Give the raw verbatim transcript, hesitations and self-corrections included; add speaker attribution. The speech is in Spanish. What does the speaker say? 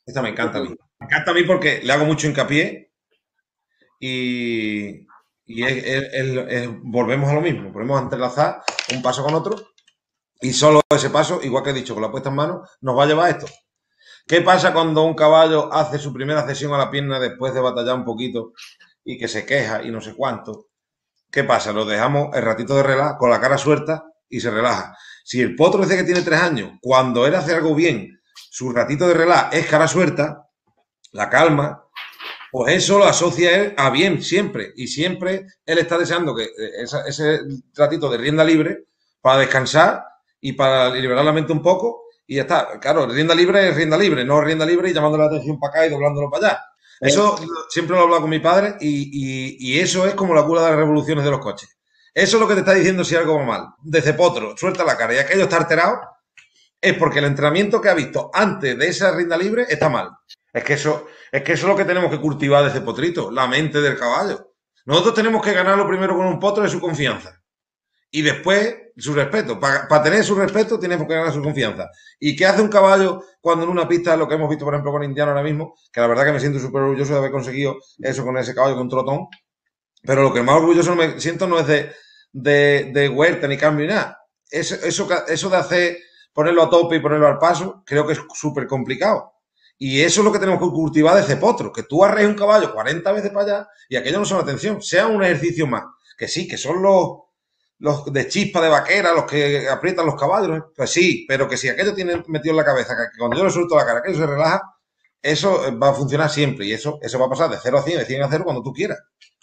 Speaker 1: Esta me encanta a mí. Me encanta a mí porque le hago mucho hincapié y, y es- es- es- es- volvemos a lo mismo. Volvemos a entrelazar un paso con otro y solo ese paso, igual que he dicho, con la puesta en mano, nos va a llevar a esto. ¿Qué pasa cuando un caballo hace su primera cesión a la pierna después de batallar un poquito y que se queja y no sé cuánto? ¿Qué pasa? Lo dejamos el ratito de relax con la cara suelta y se relaja. Si el potro dice que tiene tres años, cuando él hace algo bien, su ratito de relax es cara suelta, la calma, pues eso lo asocia él a bien siempre. Y siempre él está deseando que esa, ese ratito de rienda libre para descansar y para liberar la mente un poco y ya está. Claro, rienda libre es rienda libre, no rienda libre y llamando la atención para acá y doblándolo para allá. Eso siempre lo he hablado con mi padre y, y, y eso es como la cura de las revoluciones de los coches. Eso es lo que te está diciendo si algo va mal. Desde potro, suelta la cara y aquello está alterado, es porque el entrenamiento que ha visto antes de esa rienda libre está mal. Es que eso, es que eso es lo que tenemos que cultivar de ese potrito, la mente del caballo. Nosotros tenemos que ganarlo primero con un potro de su confianza. Y después su respeto. Para, para tener su respeto tenemos que ganar su confianza. ¿Y qué hace un caballo cuando en una pista, lo que hemos visto por ejemplo con Indiano ahora mismo, que la verdad que me siento súper orgulloso de haber conseguido eso con ese caballo con trotón, pero lo que más orgulloso me siento no es de, de, de huerta ni cambio ni nada. Eso, eso, eso de hacer, ponerlo a tope y ponerlo al paso, creo que es súper complicado. Y eso es lo que tenemos que cultivar de cepotro, que tú arrees un caballo cuarenta veces para allá y aquello no son atención, sea un ejercicio más. Que sí, que son los, los de chispa de vaquera, los que aprietan los caballos, ¿eh? Pues sí, pero que si aquello tiene metido en la cabeza, que cuando yo le suelto la cara, aquello se relaja, eso va a funcionar siempre y eso, eso va a pasar de cero a cien, de cien a cero cuando tú quieras.